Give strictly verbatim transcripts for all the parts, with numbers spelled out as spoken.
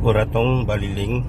Buratong Baliling.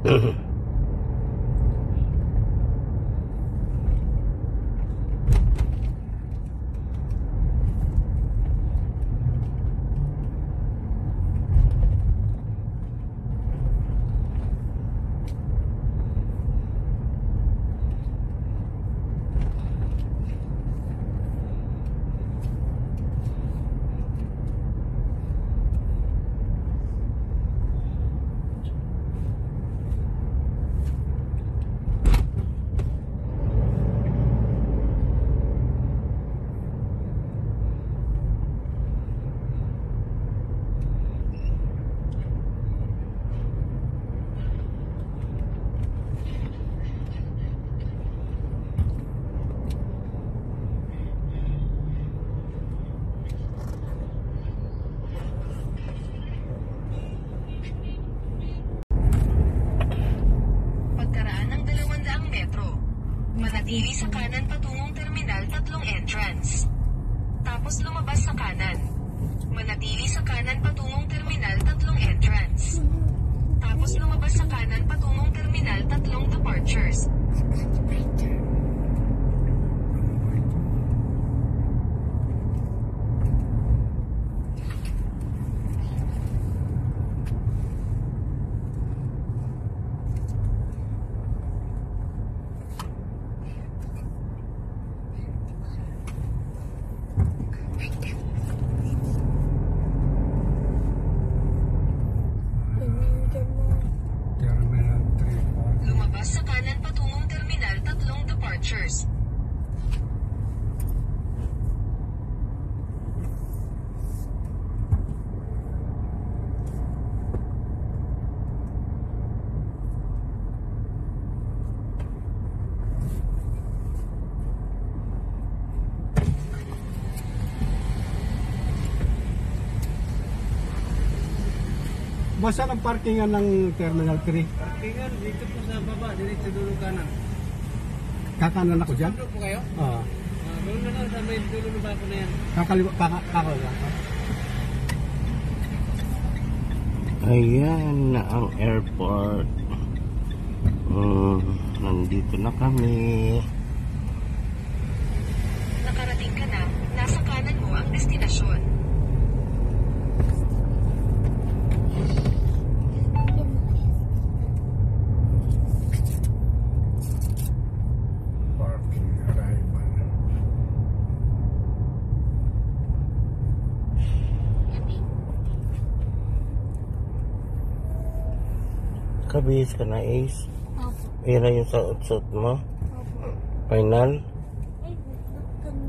Manatili sa kanan patungong Terminal tatlong entrance. Tapos lumabas sa kanan. Manatili sa kanan patungong Terminal tatlong entrance. Tapos lumabas sa kanan patungong Terminal tatlong departures. Lumabas sa kanan patungong Terminal tatlong departures. Basta ang parkingan ng Terminal three. Parkingan dito po sa baba, diretso dulo kanan. Kakanan ako dyan? Dulo po kayo? Oo. Ah, dulo na lang sa may dulo na bako na yan. Kakaliwa, kaka, kakaliwa. Ayan na ang airport. Hmm, nandito na kami. Nakarating ka na, nasa kanan mo ang destinasyon. Parking arrival. Kabihis ka na, Ace. Opo. Ayan na yung suot-suot mo. Opo. Final. Ay, ganun.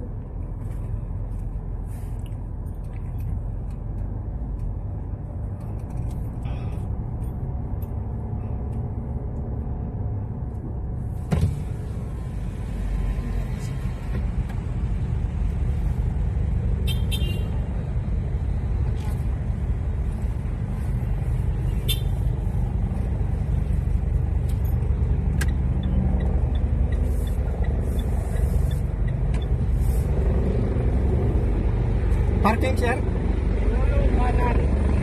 Parking, sir? Dulo kanan.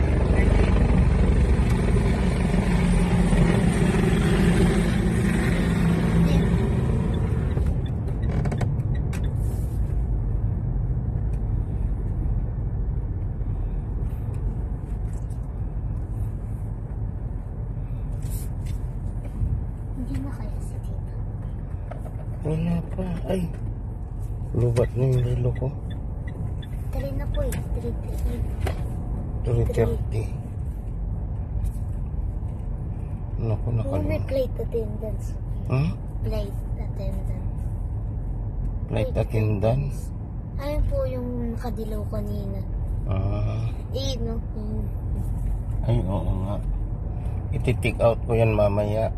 Hindi na kaya sa dito. Wala pa. Ay. Lubat na yung relo ko. Tali na po eh. three three thirty. Naku, Oh, may nakalimutan. plate attendance. Hmm? Plate attendance. Flight attendance. Ayun po yung nakadilaw kanina. Ah. Eh, no? Yung... Ay, oo nga. Iti-take out ko yan mamaya.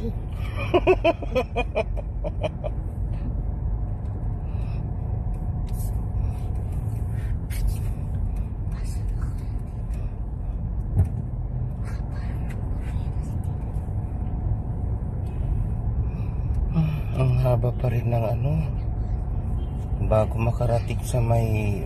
Ang haba pa rin ng ano, bago makarating sa may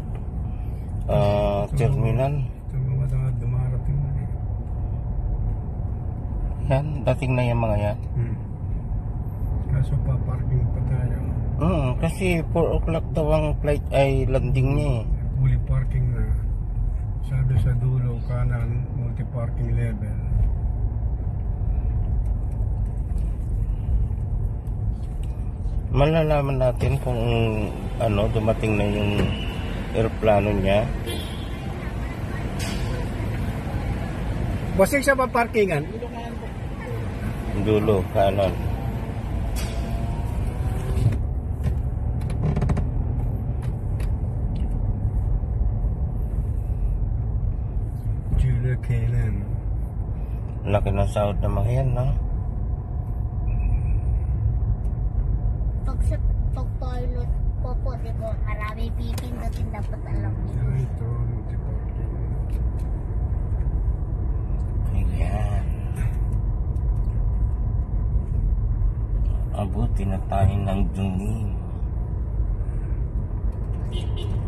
uh, terminal. Ito mga dumarating na eh. Yan, dating na yung mga yan. Hmm. Kaso pa parking pa tayo. Hmm, kasi four o'clock daw ang flight ay landing niya eh. Fully parking na. Sabi sa dulo, kanan, multi-parking level. Malalaman natin kung ano dumating na yung aeroplano niya. Bossing sa pa parkingan. Dulo, kanan. Julia Kailan. Laki ng sahod ng mga yan, no? Pag sa pag-pilot po po, di ba, marami pipindutin dapat alam niyo. Ah, ito, multi-parking. Ayan. Abuti na tayo ng dungin.